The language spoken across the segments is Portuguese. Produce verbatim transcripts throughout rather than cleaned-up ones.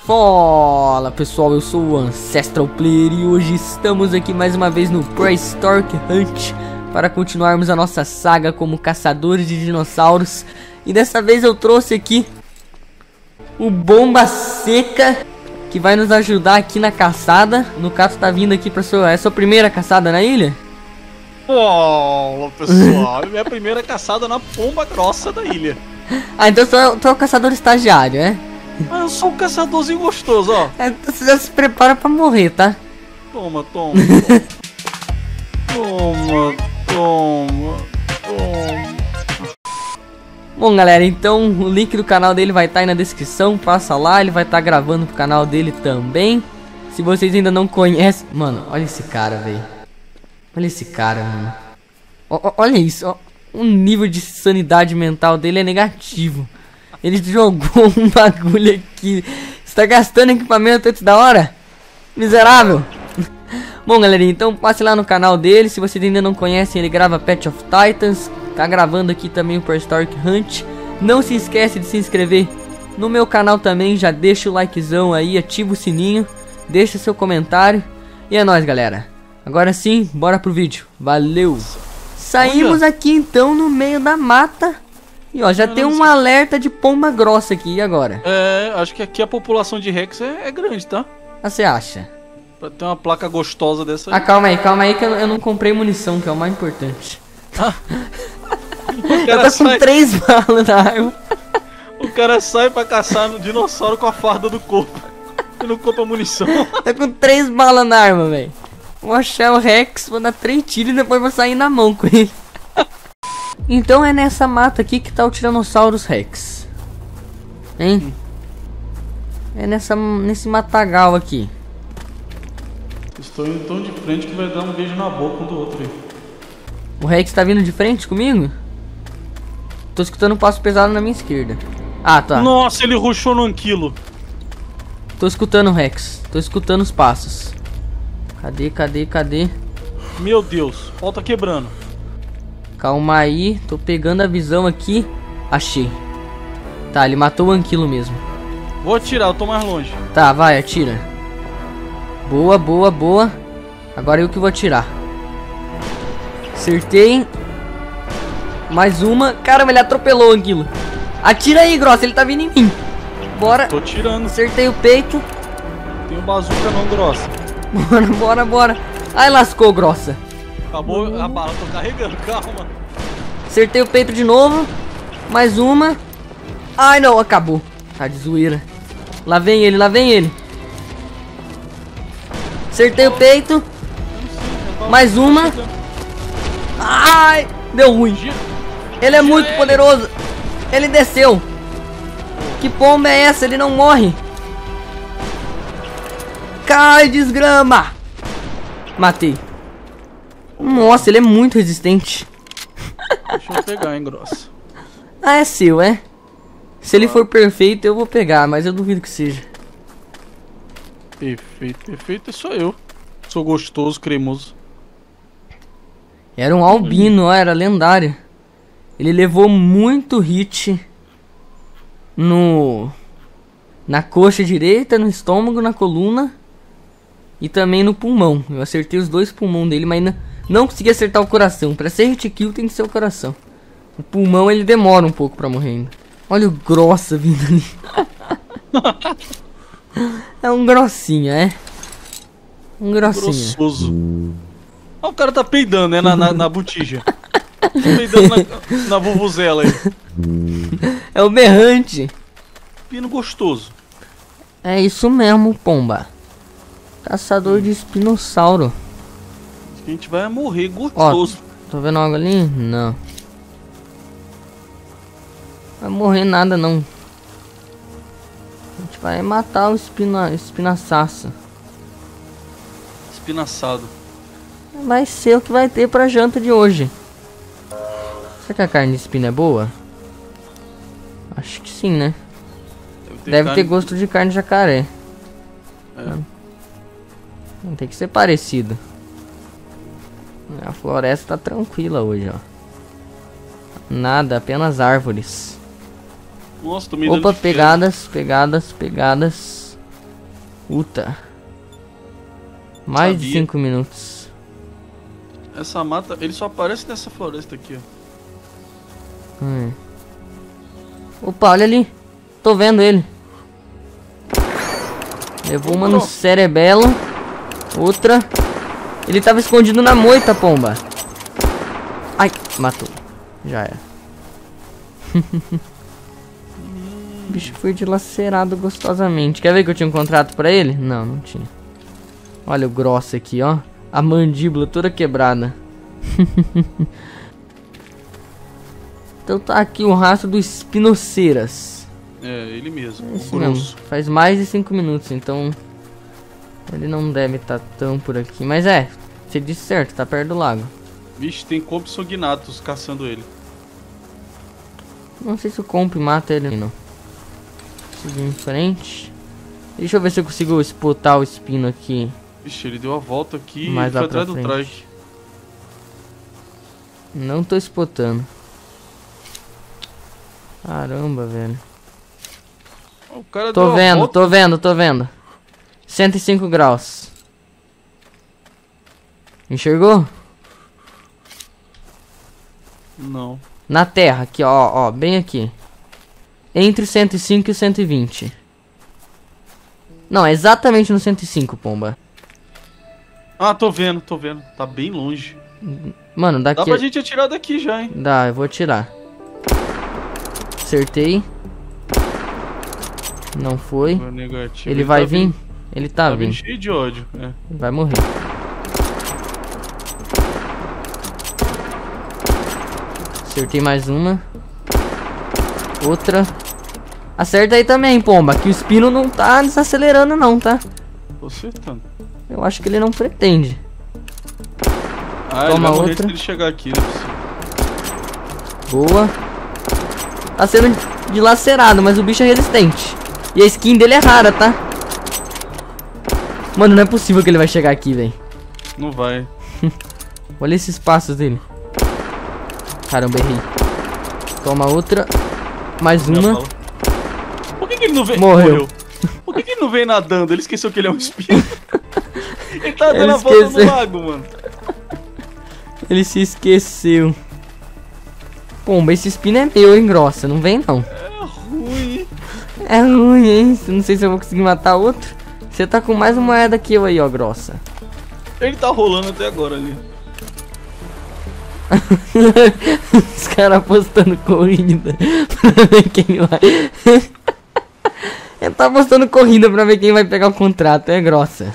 Fala pessoal, eu sou o Ancestral Player e hoje estamos aqui mais uma vez no Prehistoric Hunt para continuarmos a nossa saga como caçadores de dinossauros. E dessa vez eu trouxe aqui o Bomba Seca, que vai nos ajudar aqui na caçada. No caso tá vindo aqui para sua, é a sua primeira caçada na ilha? Olá pessoal, é minha primeira caçada na pomba grossa da ilha. Ah, então tu é, tu é o caçador estagiário, é? Mas eu sou um caçadorzinho gostoso, ó. É, então você já se prepara pra morrer, tá? Toma, toma, toma, toma, toma. Bom galera, então o link do canal dele vai estar aí na descrição, passa lá, ele vai estar gravando pro canal dele também. Se vocês ainda não conhecem... Mano, olha esse cara, velho. Olha esse cara, mano. O, olha isso, ó. O nível de sanidade mental dele é negativo. Ele jogou um bagulho aqui. Você tá gastando equipamento antes da hora? Miserável. Bom galerinha, então passe lá no canal dele. Se vocês ainda não conhecem, ele grava Path of Titans. Tá gravando aqui também o Prehistoric Hunt. Não se esquece de se inscrever no meu canal também. Já deixa o likezão aí, ativa o sininho, deixa seu comentário. E é nóis galera. Agora sim, bora pro vídeo. Valeu. Saímos aqui então no meio da mata. E ó, já eu tem um sei. alerta de pomba grossa aqui, e agora? É, acho que aqui a população de Rex é, é grande, tá? Ah, você acha? Pra ter uma placa gostosa dessa aí. Ah, calma aí, calma aí que eu, eu não comprei munição, que é o mais importante. Ah. Eu tô sai... com três balas na arma. O cara sai pra caçar no dinossauro com a farda do corpo. E não compra munição. Tá com três balas na arma, velho. Vou achar o Rex, vou dar três tiros e depois vou sair na mão com ele. Então é nessa mata aqui que tá o Tyrannosaurus Rex. Hein? Hum. É nessa, nesse matagal aqui. Estou indo tão de frente que vai dar um beijo na boca um do outro aí. O Rex tá vindo de frente comigo? Tô escutando um passo pesado na minha esquerda. Ah, tá. Nossa, ele rushou no anquilo. Tô escutando o Rex. Tô escutando os passos. Cadê, cadê, cadê? Meu Deus, pau tá quebrando. Calma aí, tô pegando a visão aqui. Achei. Tá, ele matou o anquilo mesmo. Vou atirar, eu tô mais longe. Tá, vai, atira. Boa, boa, boa. Agora eu que vou atirar. Acertei. Mais uma. Caramba, ele atropelou o anquilo. Atira aí, Grossa, ele tá vindo em mim. Bora. Tô tirando. Acertei o peito. Tem um bazuca não, Grossa. Bora, bora, bora. Ai, lascou, Grossa. Acabou a bala, tô carregando, calma. Acertei o peito de novo. Mais uma. Ai, não, acabou. Tá de zoeira. Lá vem ele, lá vem ele. Acertei o peito. Mais uma. Ai, deu ruim. Ele é muito poderoso. Ele desceu. Que pomba é essa? Ele não morre. Cai, desgrama. Matei. Nossa, ele é muito resistente. Deixa eu pegar, hein, Grossa. Ah, é seu, é? Se ele for perfeito, eu vou pegar, mas eu duvido que seja. Perfeito, perfeito, sou eu. Sou gostoso, cremoso. Era um albino, ó, era lendário. Ele levou muito hit no... na coxa direita, no estômago, na coluna e também no pulmão. Eu acertei os dois pulmões dele, mas não... Não consegui acertar o coração. Pra ser hit kill tem que ser o coração. O pulmão ele demora um pouco pra morrer ainda. Olha o grossa vindo ali. É um grossinho, é? Um grossinho. Grossoso. Ah, o cara tá peidando, né? Na, na, na botija. Peidando na, na vuvuzela aí. É o berrante. Pino gostoso. É isso mesmo, pomba. Caçador de espinossauro. A gente vai morrer gostoso. Ó, tô vendo algo ali? Não. Vai morrer nada não. A gente vai matar o espina, espinaçaça. Espinaçado. Vai ser o que vai ter pra janta de hoje. Será que a carne de espina é boa? Acho que sim, né? Deve ter, Deve ter gosto de carne de jacaré. É. Não tem que ser parecido. A floresta tá tranquila hoje, ó. Nada, apenas árvores. Nossa, tô me Opa, dando pegadas, pegadas, pegadas. Puta. Mais Sabia. de cinco minutos. Essa mata, ele só aparece nessa floresta aqui, ó. Hum. Opa, olha ali. Tô vendo ele. Levou uma no cerebelo. Outra. Ele tava escondido na moita, pomba. Ai, matou. Já era. O bicho foi dilacerado gostosamente. Quer ver que eu tinha um contrato pra ele? Não, não tinha. Olha o grosso aqui, ó. A mandíbula toda quebrada. Então tá aqui o rastro do Espinoceiras. É, ele mesmo. É o isso mesmo. grosso. Faz mais de cinco minutos, então ele não deve estar tão por aqui. Mas é, você disse certo, tá perto do lago. Vixe, tem compsognatos caçando ele. Não sei se o comp mata ele não. Seguir em frente. Deixa eu ver se eu consigo spotar o espino aqui. Vixe, ele deu a volta aqui Mais e foi lá pra atrás do frente. traje. Não tô spotando. Caramba, velho. O cara Tô deu a vendo, volta. tô vendo, tô vendo. cento e cinco graus. Enxergou? Não. Na terra, aqui, ó, ó, bem aqui. Entre o cento e cinco e o cento e vinte. Não, é exatamente no cento e cinco, pomba. Ah, tô vendo, tô vendo. Tá bem longe. Mano, daqui... Dá pra gente atirar daqui já, hein? Dá, eu vou atirar. Acertei. Não foi. Foi negativo. Ele vai tá vir? vindo- Ele tá, Tá vindo vindo. cheio de ódio. É. Vai morrer. Acertei mais uma. Outra. Acerta aí também, pomba. Que o espino não tá desacelerando não, tá? Tô acertando. Eu acho que ele não pretende. Ah, ele Toma vai morrer outra. antes dele chegar aqui, não é possível. Boa. Tá sendo dilacerado, mas o bicho é resistente. E a skin dele é rara, tá? Mano, não é possível que ele vai chegar aqui, velho. Não vai. Olha esses passos dele. Caramba, errei. Toma outra. Mais Minha uma. bala. Por que, que ele não vem? Morreu. Por que, que ele não vem nadando? Ele esqueceu que ele é um espino. Ele tá Ele dando a volta esqueceu. no lago, mano. Ele se esqueceu. Pomba, esse espino é meu, hein, grossa. Não vem, não. É ruim. É ruim, hein? Não sei se eu vou conseguir matar outro. Você tá com mais uma moeda que eu aí, ó, grossa. Ele tá rolando até agora ali. Os caras apostando corrida pra ver quem vai. Ele tá apostando corrida pra ver quem vai pegar o contrato, é grossa.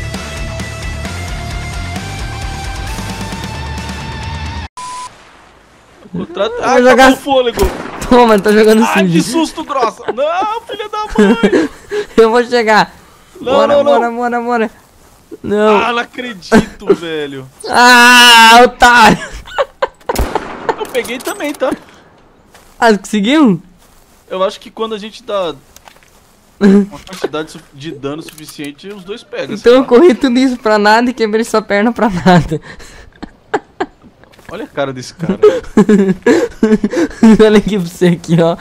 O contrato. vou Ah, jogar- acabou o fôlego. Toma, tá jogando Ai, que sujo. susto, grossa. Não, filha da mãe. Eu vou chegar. Não, bora, não, não. bora, bora, bora. Não. Ah, não acredito, velho. Ah, otário. Eu peguei também, tá? Ah, conseguiu? Eu acho que quando a gente dá uma quantidade su- de dano suficiente, os dois pegam. Então sei eu lá. corri tudo isso pra nada e quebrei sua perna pra nada. Olha a cara desse cara. Olha aqui pra você aqui, ó.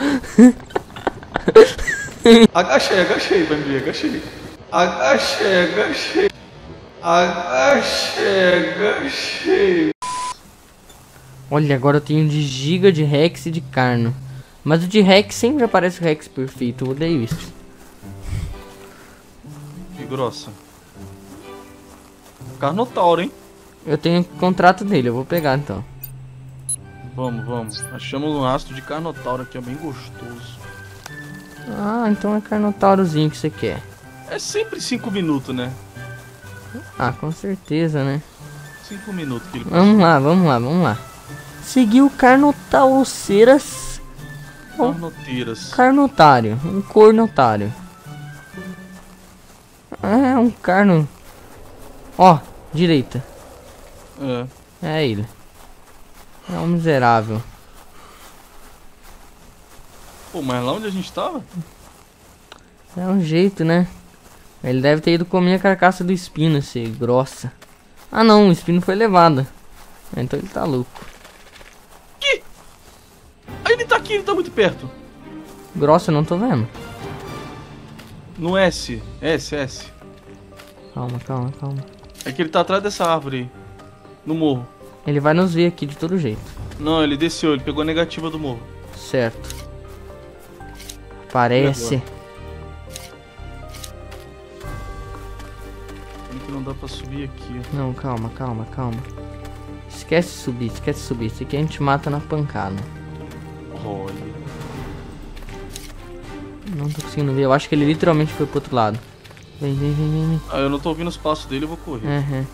Agachei, agachei, Bambi, agachei. Agachei, agachei. Agachei, agachei. Olha, agora eu tenho de giga, de Rex e de Carno. Mas o de Rex sempre aparece o Rex perfeito, eu odeio isso. Que grossa. Carnotauro, hein? Eu tenho o contrato dele, eu vou pegar então. Vamos, vamos. Achamos um rastro de Carnotauro aqui, é bem gostoso. Ah, então é Carnotaurozinho que você quer. É sempre cinco minutos, né? Ah, com certeza, né? cinco minutos que ele Vamos lá, vamos lá, vamos lá. Seguiu Carnotauroceiras. Carnoteiras. Carnotário, um cornotário. É, um carno. Ó, direita. É. É ele. É um miserável. Pô, mas lá onde a gente tava? É um jeito, né? Ele deve ter ido comer a carcaça do espino, esse grossa. Ah não, o espino foi levado. Então ele tá louco. Ah, ele tá aqui, ele tá muito perto. Grossa eu não tô vendo. No S. S, S. Calma, calma, calma. É que ele tá atrás dessa árvore aí. No morro. Ele vai nos ver aqui de todo jeito. Não, ele desceu, ele pegou a negativa do morro. Certo. Parece. Que não dá pra subir aqui. Não, calma, calma, calma. Esquece subir, esquece subir. Isso aqui a gente mata na pancada. Olha. Não tô conseguindo ver. Eu acho que ele literalmente foi pro outro lado. Vem, vem, vem, vem, vem. Ah, eu não tô ouvindo os passos dele, eu vou correr. Uhum.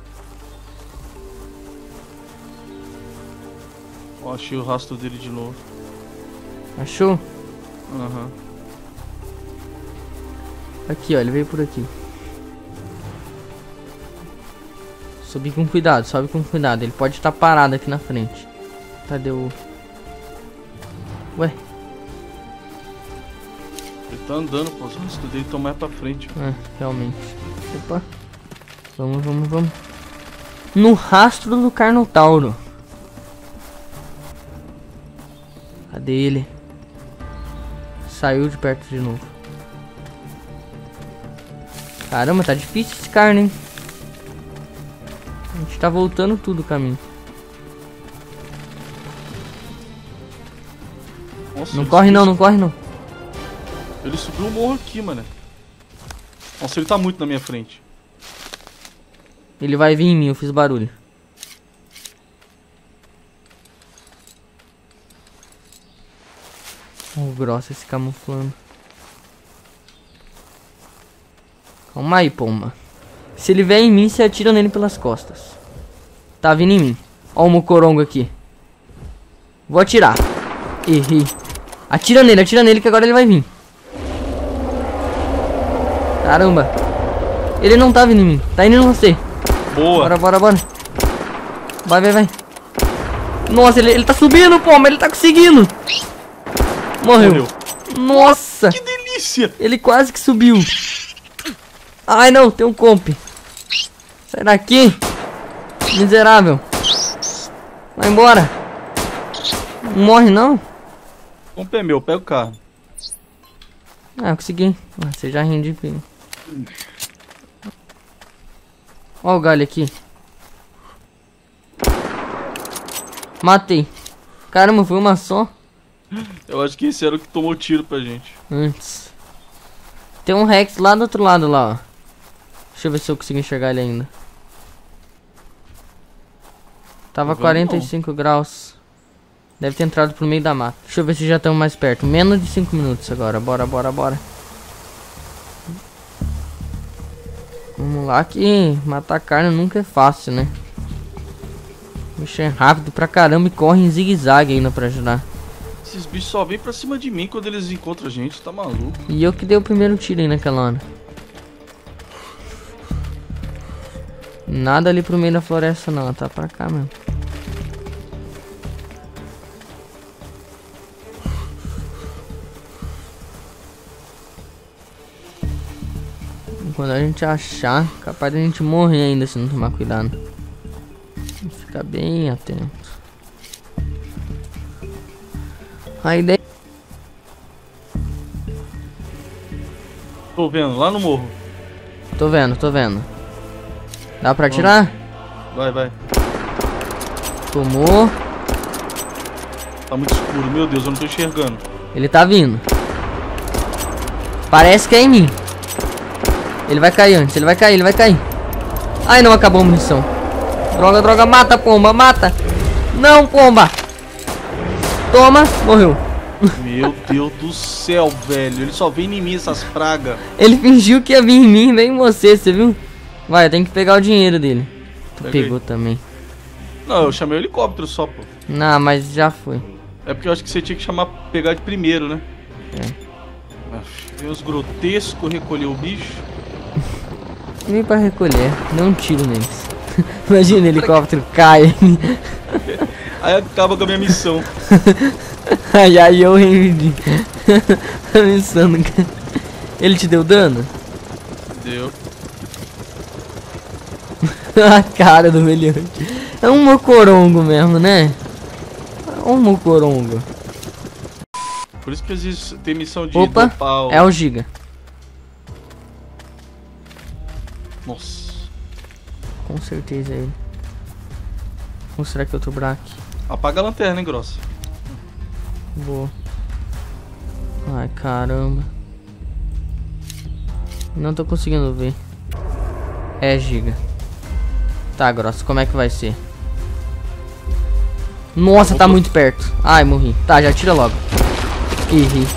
Ó, achei o rastro dele de novo. Achou? Aham. Uhum. Aqui, ó, ele veio por aqui. Subir com cuidado, sobe com cuidado. Ele pode estar parado aqui na frente. Cadê o... Ué? Ele tá andando, pô. Os rastros dele estão mais pra frente. É, realmente. Opa. Vamos, vamos, vamos. No rastro do Carnotauro. Cadê ele? Saiu de perto de novo. Caramba, tá difícil esse carne, hein? A gente tá voltando tudo o caminho. Nossa, Não corre subiu... não, não corre não. Ele subiu o morro aqui, mano. Nossa, ele tá muito na minha frente. Ele vai vir em mim, eu fiz barulho. Oh, grossa se camuflando. Calma aí, pomba. Se ele vier em mim, você atira nele pelas costas. Tá vindo em mim. Ó o mocorongo aqui. Vou atirar. Errei. Atira nele, atira nele que agora ele vai vir. Caramba. Ele não tá vindo em mim. Tá indo em você. Boa. Bora, bora, bora. Vai, vai, vai. Nossa, ele, ele tá subindo, pomba. Ele tá conseguindo. Morreu. Morreu. Nossa. Que delícia. Ele quase que subiu. Ai, não. Tem um comp. Sai daqui. Miserável. Vai embora. Não morre, não? Vamos pé meu, pega o carro. Ah, eu consegui. Ah, você já rende, filho. Ó o galho aqui. Matei. Caramba, foi uma só? Eu acho que esse era o que tomou tiro pra gente. Antes. Tem um Rex lá do outro lado, lá, ó. Deixa eu ver se eu consigo enxergar ele ainda. Tava quarenta e cinco graus. Deve ter entrado pro meio da mata. Deixa eu ver se já estamos mais perto. Menos de cinco minutos agora. Bora, bora, bora. Vamos lá que matar carne nunca é fácil, né? O bicho é rápido pra caramba e corre em zigue-zague ainda pra ajudar. Esses bichos só vêm pra cima de mim quando eles encontram a gente, tá maluco? E eu que dei o primeiro tiro aí naquela hora. Nada ali pro meio da floresta não, tá pra cá mesmo. Quando a gente achar, capaz de a gente morrer ainda se não tomar cuidado. Fica bem atento. A ideia... Tô vendo, lá no morro. Tô vendo, tô vendo. Dá pra atirar? Vai, vai. Tomou. Tá muito escuro, meu Deus, eu não tô enxergando. Ele tá vindo. Parece que é em mim. Ele vai cair antes, ele vai cair, ele vai cair. Ai, não, acabou a munição. Droga, droga, mata, pomba, mata. Não, pomba. Toma, morreu. Meu Deus do céu, velho. Ele só vem em mim essas pragas. Ele fingiu que ia vir em mim, vem em você, você viu? Vai, tem que pegar o dinheiro dele. Tu Peguei. pegou também. Não, eu chamei o helicóptero só, pô. Não, mas já foi. É porque eu acho que você tinha que chamar pegar de primeiro, né? É. Veio os grotescos, recolher o bicho. Vem pra recolher, dê um tiro neles. Imagina o helicóptero cai. Aí acaba com a minha missão. Aí aí eu rendi. Pensando. Ele te deu dano? Deu. A cara do meliante. É um mocorongo mesmo, né? É um mocorongo. Por isso que existe, tem missão de Opa, dopar o... é o Giga. Nossa. Com certeza é ele. Ou será que é outro Brack? Apaga a lanterna, hein, grossa. Vou. Ai, caramba. Não tô conseguindo ver. É, Giga. Tá, grossa, como é que vai ser? Nossa, tá muito perto. Ai, morri. Tá, já tira logo. Errei.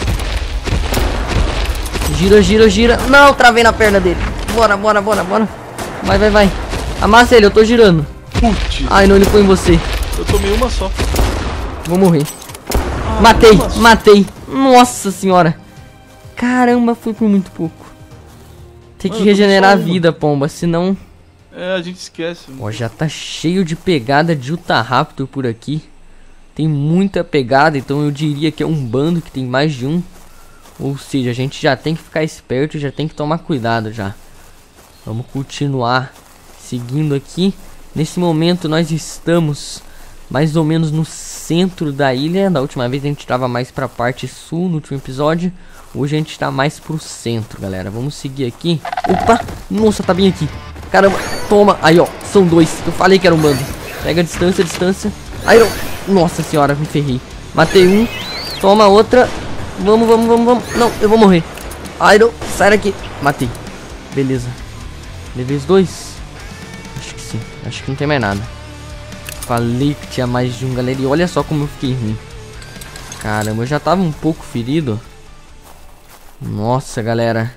Gira, gira, gira. Não, travei na perna dele. Bora, bora, bora, bora. Vai, vai, vai. Amassa ele, eu tô girando. Putz. Ai, não, ele foi em você. Eu tomei uma só. Vou morrer. Ah, Matei, uma só. matei. Nossa senhora. Caramba, foi por muito pouco. Tem que Mano, eu tomei regenerar só a uma. vida, pomba, senão... É, a gente esquece. Ó, já tá cheio de pegada de Utahraptor por aqui. Tem muita pegada, então eu diria que é um bando que tem mais de um. Ou seja, a gente já tem que ficar esperto, já tem que tomar cuidado já. Vamos continuar seguindo aqui. Nesse momento nós estamos mais ou menos no centro da ilha. Da última vez a gente estava mais pra parte sul no último episódio. Hoje a gente está mais pro centro, galera. Vamos seguir aqui. Opa! Nossa, tá bem aqui. Caramba, toma. Aí, ó, são dois. Eu falei que era um bando. Pega a distância, a distância. Aí, ó. Nossa senhora, me ferrei. Matei um. Toma outra. Vamos, vamos, vamos, vamos. Não, eu vou morrer. Iron, sai daqui. Matei. Beleza. Levei os dois? Acho que sim. Acho que não tem mais nada. Falei que tinha mais de um, galera. E olha só como eu fiquei ruim. Caramba, eu já tava um pouco ferido. Nossa, galera.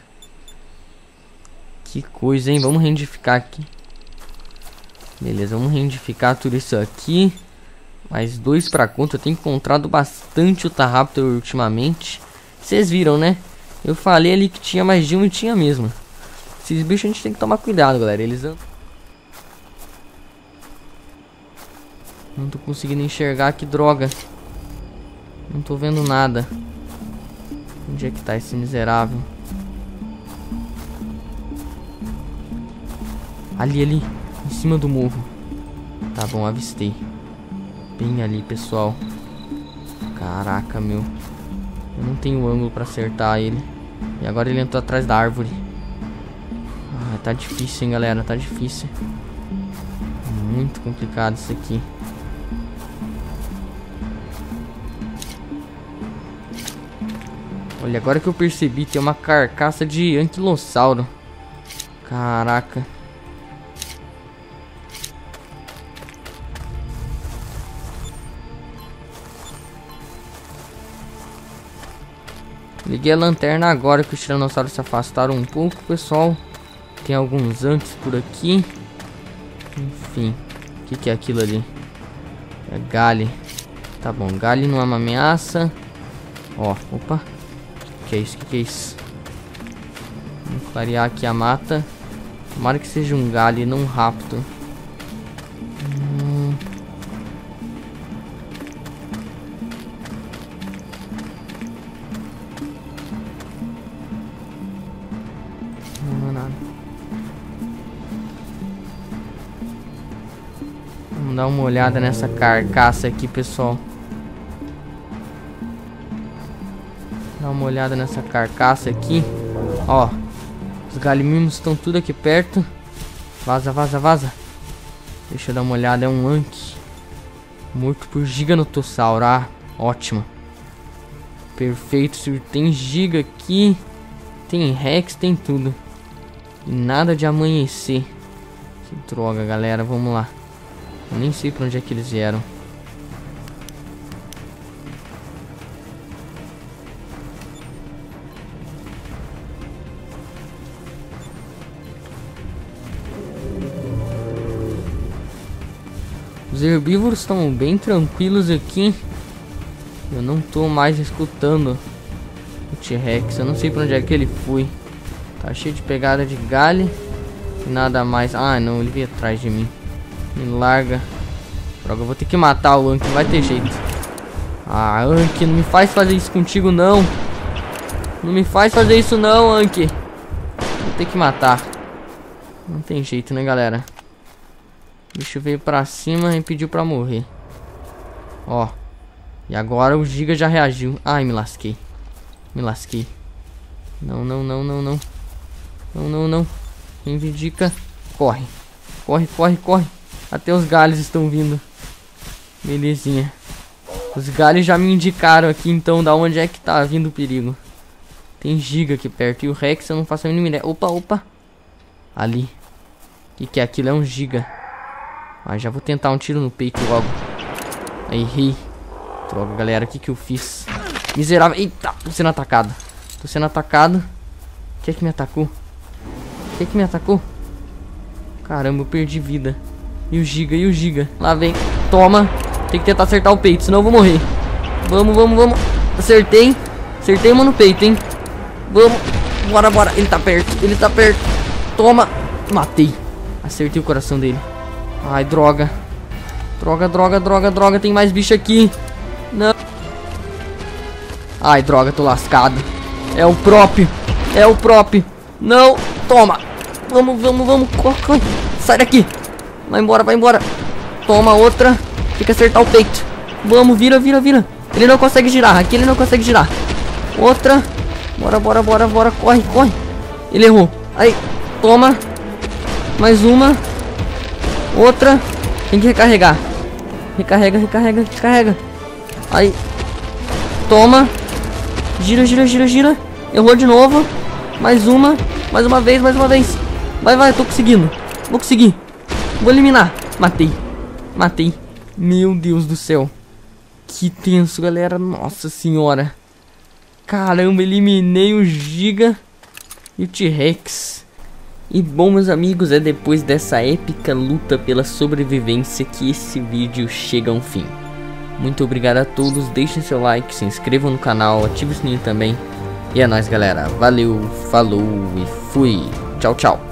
Que coisa, hein? Vamos rendificar aqui. Beleza, vamos rendificar tudo isso aqui. Mais dois pra conta. Eu tenho encontrado bastante Utahraptor ultimamente. Vocês viram, né? Eu falei ali que tinha mais de um e tinha mesmo. Esses bichos a gente tem que tomar cuidado, galera. Eles andam... Não tô conseguindo enxergar, que droga. Não tô vendo nada. Onde é que tá esse miserável? Ali, ali. Em cima do morro. Tá bom, avistei. Bem ali, pessoal. Caraca, meu. Eu não tenho ângulo pra acertar ele. E agora ele entrou atrás da árvore. Ah, tá difícil, hein, galera. Tá difícil. Muito complicado isso aqui. Olha, agora que eu percebi, tem uma carcaça de anquilossauro. Caraca. Liguei a lanterna agora que os tiranossauros se afastaram um pouco, pessoal. Tem alguns antes por aqui. Enfim. O que, que é aquilo ali? É Gali. Tá bom, Gali não é uma ameaça. Ó, opa. Que é isso? Que que é isso? Vamos clarear aqui a mata. Tomara que seja um Gali, não um Raptor. Hum. Não, não é nada. Vamos dar uma olhada nessa carcaça aqui, pessoal. Dá uma olhada nessa carcaça aqui. Ó, os galimimos estão tudo aqui perto. Vaza, vaza, vaza. Deixa eu dar uma olhada, é um Anki. Morto por Giganotossauro. Ah, ótimo. Perfeito, se tem giga aqui. Tem Rex, tem tudo. E nada de amanhecer. Que droga, galera, vamos lá. Eu nem sei pra onde é que eles vieram. Os herbívoros estão bem tranquilos aqui. Eu não tô mais escutando o T-Rex. Eu não sei pra onde é que ele foi. Tá cheio de pegada de galho. E nada mais. Ah, não, ele veio atrás de mim. Me larga. Droga, eu vou ter que matar o Anki. Não vai ter jeito. Ah, Anki, não me faz fazer isso contigo, não. Não me faz fazer isso, não, Anki. Vou ter que matar. Não tem jeito, né, galera? O bicho veio pra cima e pediu pra morrer. Ó. E agora o Giga já reagiu. Ai, me lasquei. Me lasquei. Não, não, não, não, não. Não, não, não. Reivindica. Corre. Corre, corre, corre. Até os galhos estão vindo. Belezinha. Os galhos já me indicaram aqui, então, da onde é que tá vindo o perigo. Tem giga aqui perto. E o Rex eu não faço a mínima ideia. Opa, opa. Ali. O que, que é aquilo? É um giga. Ah, já vou tentar um tiro no peito logo. Aí, errei. Droga, galera. O que, que eu fiz? Miserável. Eita, tô sendo atacado. Tô sendo atacado. Quem é que me atacou? Quem é que me atacou? Caramba, eu perdi vida. E o giga, e o giga. Lá vem. Toma. Tem que tentar acertar o peito, senão eu vou morrer. Vamos, vamos, vamos. Acertei. Acertei uma no peito, hein. Vamos. Bora, bora. Ele tá perto. Ele tá perto. Toma. Matei. Acertei o coração dele. Ai, droga. Droga, droga, droga, droga. Tem mais bicho aqui. Não. Ai, droga, tô lascado. É o próprio. É o próprio. Não. Toma. Vamos, vamos, vamos. Corre, corre. Sai daqui. Vai embora, vai embora. Toma outra. Tem que acertar o peito. Vamos, vira, vira, vira. Ele não consegue girar. Aqui ele não consegue girar. Outra. Bora, bora, bora, bora. Corre, corre. Ele errou. Aí. Toma. Mais uma. Outra. Tem que recarregar. Recarrega, recarrega, recarrega. Aí. Toma. Gira, gira, gira, gira. Errou de novo. Mais uma. Mais uma vez, mais uma vez. Vai, vai, eu tô conseguindo. Vou conseguir. Vou eliminar. Matei. Matei. Meu Deus do céu. Que tenso, galera. Nossa senhora. Caramba, eliminei o Giga e o T-Rex. E bom, meus amigos, é depois dessa épica luta pela sobrevivência que esse vídeo chega a um fim. Muito obrigado a todos, deixem seu like, se inscrevam no canal, ative o sininho também. E é nóis, galera. Valeu, falou e fui. Tchau, tchau.